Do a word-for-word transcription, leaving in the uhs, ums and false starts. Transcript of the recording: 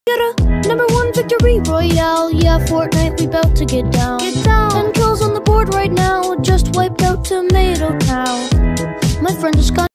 Get a number one victory royale. Yeah, Fortnite, we bout to get down. Get down. Ten kills on the board right now. Just wiped out Tomato Town. My friend is gone.